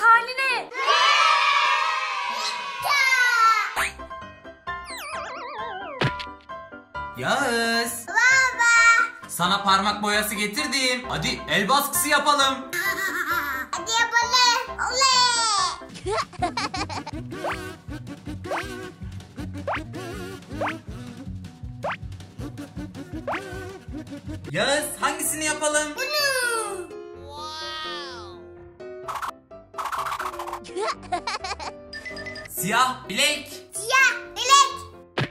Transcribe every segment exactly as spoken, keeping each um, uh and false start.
hali ne? Yağız. Baba. Sana parmak boyası getirdim. Hadi el baskısı yapalım. Hadi yapalım. Oley. Yağız, hangisini yapalım? Bunu. Siyah bilek. Siyah bilek.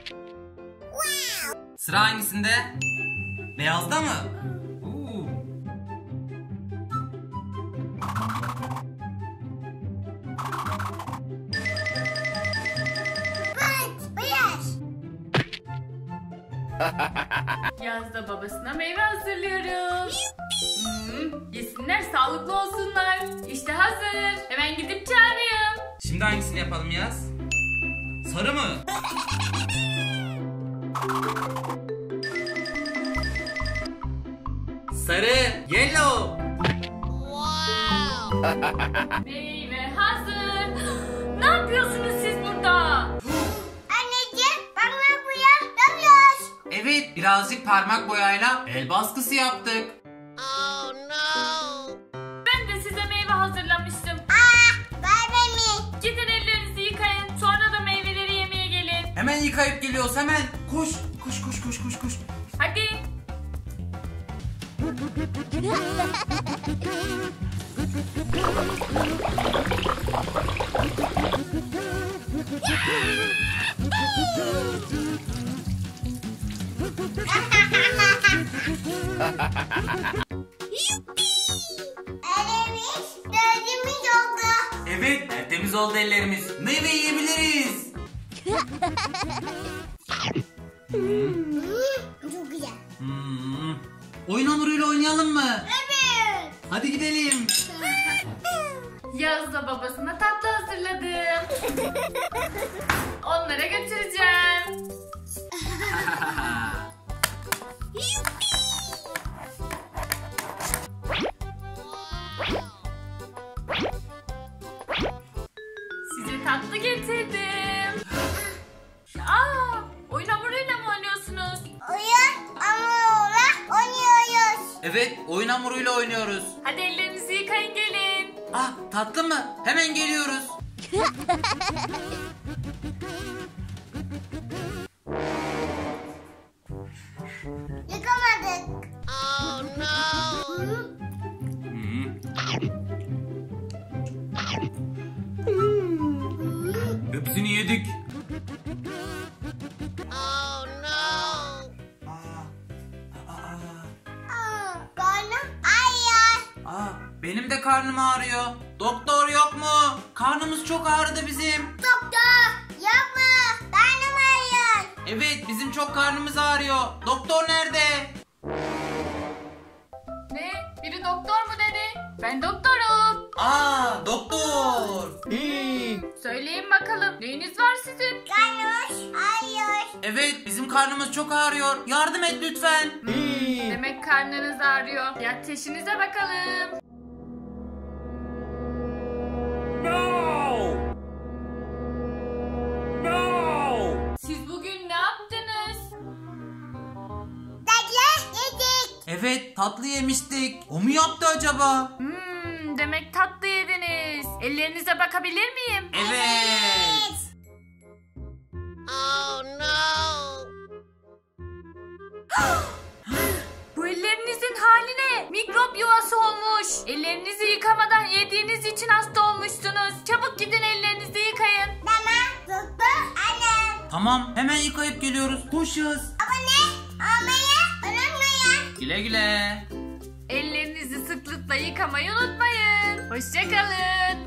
Wow. Sıra hangisinde? Beyazda mı? Oo. Bak, beyaz. Yazda babasına meyve hazırlıyoruz. Hmm, yesinler, sağlıklı olsunlar. İşte hazır. Hemen gidip çağırayım. Şimdi hangisini yapalım Yağız? Sarı mı? Sarı, yellow. Meyve hazır. Ne yapıyorsunuz siz burada? Anneciğim, parmak boya yapıyoruz. Evet, birazcık parmak boyayla el baskısı yaptık. Ben de size meyve hazırlamıştım. Aa, baba mi? Gidin ellerinizi yıkayın. Sonra da meyveleri yemeye gelin. Hemen yıkayıp geliyoruz, hemen. Koş, koş, koş, koş, koş, koş. Hadi. Elimiz, dördümüz oldu. Evet, tertemiz oldu ellerimiz. Meyve yiyebiliriz. Hmm, çok güzel. Hmm. Oyun hamuruyla oynayalım mı? Evet. Hadi gidelim. Yazda babasına tatlı hazırladım. Onlara götüreceğim. Size tatlı getirdim. Aa, oyun hamuruyla mı oynuyorsunuz? Oyun hamuruyla oynuyoruz. Evet, oyun hamuruyla oynuyoruz. Hadi ellerinizi yıkayın gelin. Ah, tatlı mı? Hemen geliyoruz. Yıkamadık. Hepsini yedik. Aa, karnım ağrıyor. Aa, benim de karnım ağrıyor. Doktor yok mu? Karnımız çok ağrıdı bizim. Doktor, yapma. Karnım ağrıyor. Evet, bizim çok karnımız ağrıyor. Doktor nerede? Ne? Biri doktor mu dedi? Ben doktorum. Aa, doktor. Söyleyin bakalım, neyiniz var sizin? Karnım ağrıyor. Evet, bizim karnımız çok ağrıyor. Yardım et lütfen. Demek karnınız ağrıyor. Bir ateşinize bakalım. Siz bugün ne yaptınız? Tatlı yedik. Evet, tatlı yemiştik. O mu yaptı acaba? Hmm, demek tatlı yediniz. Ellerinize bakabilir miyim? Evet. Oh no. Bu ellerinizin hali ne? Mikrop yuvası olmuş. Ellerinizi yıkamadan yediğiniz için hasta olmuşsunuz. Çabuk gidin ellerinizi yıkayın. Tamam. Doktor annem. Tamam, hemen yıkayıp geliyoruz. Koş Yağız. Abone olmayı unutmayın. Güle güle. Ellerinizi sıklıkla yıkamayı unutmayın. Hoşçakalın.